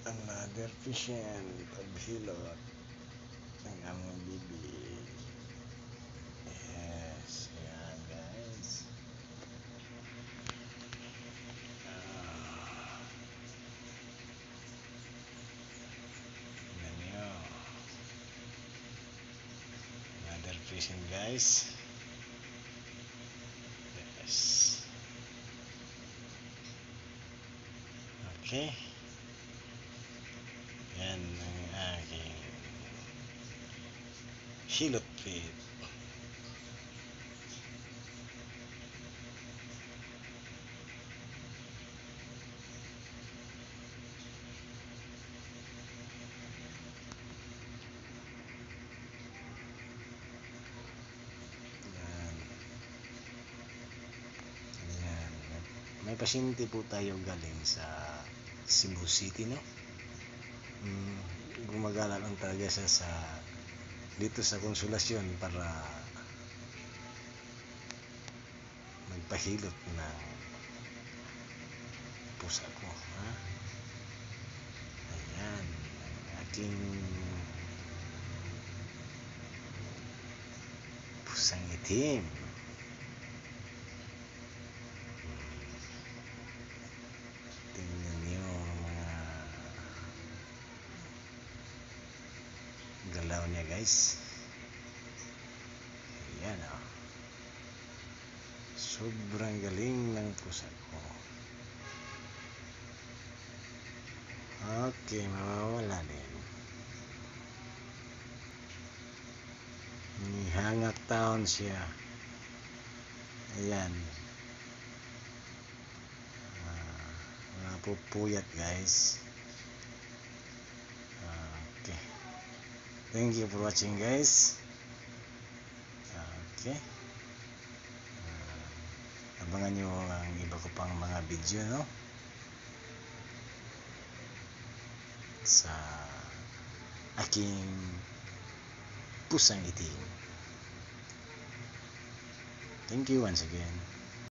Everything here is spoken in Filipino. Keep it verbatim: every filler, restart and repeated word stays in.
Another patient, paghilot ng aming bibig. Yes, yan guys. Ah, tingnan nyo. Another patient guys. Yes. Okay. Yan ang aking hilot feed. Yan. Yan. May pasyente po tayo galing sa Cebu City, no? Mm, gumagala lang talaga siya sa dito sa Konsolasyon para magpahilot ng pusa ko, ha? Ayan, ang aking pusang itim. Tingnan niyo mga galaw niya guys. Ayan, oh. Sobrang galing ng pusa ko. Okay, mawawala din. Hangak taon siya. Ayan. Uh, napupuyat guys. Okay. Thank you for watching guys. Okay. Uh, abangan nyo ang iba ko pang mga video, no? Sa aking pusang itim. Thank you once again.